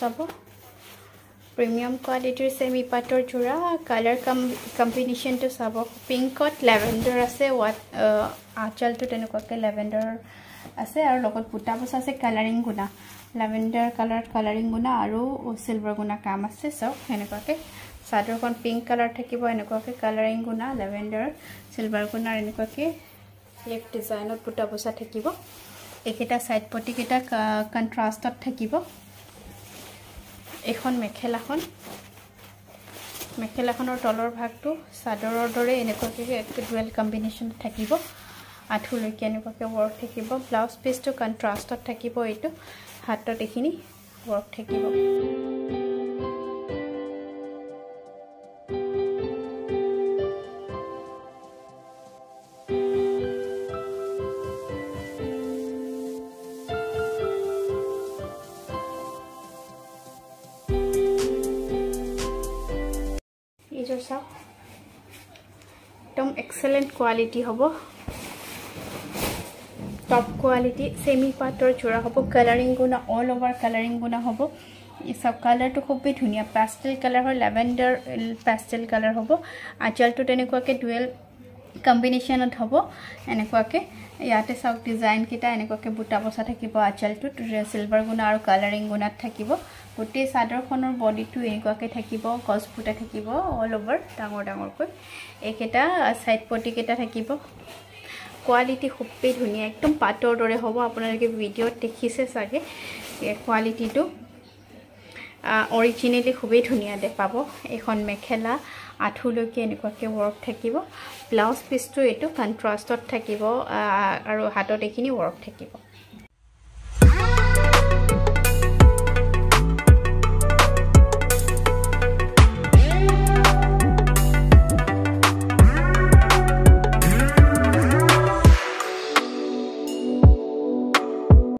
চাব প্ৰিমিয়াম কোৱালিটিৰ সেমি পাটৰ জোৰা কালাৰ কম্বিনেশনটো চাব পিংকত ল্যাভেণ্ডাৰ আছে আঁচলটো তেনেকুৱাকে ল্যাভেণ্ডাৰ আছে আৰু লগত বুটা বসা আছে কালাৰিং গুনা ল্যাভেণ্ডাৰ কালাৰিং গুনা আৰু সিলভাৰ গুনা কাম আছে সব এনেকুৱাকে সাদৰখন পিংক কালাৰ থাকিব এনেকুৱাকে কালাৰিং গুনা ল্যাভেণ্ডাৰ সিলভাৰ গুনা এনেকুৱাকে লেফ ডিজাইনত বুটা বসা থাকিব একেটা সাইড পটি কেটা কন্ট্ৰাষ্টত থাকিব এখন মেখেলাখনৰ তলৰ ভাগটো সাদৰৰ দৰে এনেকুৱাকে ডুৱেল কম্বিনেশন থাকিব আঠুলৈকে এনেকুৱাকে ওয়ার্ক থাকিব ব্লাউজ পিসটো কন্ট্ৰাষ্টত থাকিব এটো হাতত এখিনি ওয়ার্ক থাকিব एकदम एक्सेलेंट क्वालिटी होबो टॉप क्वालिटी सेमी पाटर जोड़ा होबो कलरिंग गुना ऑल ओवर कलरिंग गुना होबो ये सब कलर तो खूब धुनिया पेस्टल कलर हो लैवेंडर पेस्टल कलर होबो आंचल तो तेनेकुवाके डुअल कम्बिनेशनत होबो एनेकुवाके याते सब डिजाइन किटा एनेकुवाके बुटा बसा থাকিব आंचलটো सिल्वर गुना और कलरिंग गुनात থাকিব गोटे सादरखনৰ বডিটো এনেকুৱাকে থাকিব গছ ফুটা থাকিব অল ওভাৰ ডাঙৰ ডাঙৰকৈ একেটা সাইড পটি কেটা থাকিব কোৱালিটি খুবই ধুনিয়া একদম পাটৰ দৰে হ'ব আপোনালোকে ভিডিওত দেখিছে সাগে কোৱালিটিটো অৰিজিনালি খুবই ধুনিয়া দেখাব এখন মেখেলা আঠুলৈকে এনেকুৱাকে ওয়ার্ক থাকিব ব্লাউজ পিসটো এটো কন্ট্ৰাষ্টত থাকিব আৰু হাতত এখিনি ওয়ার্ক থাকিব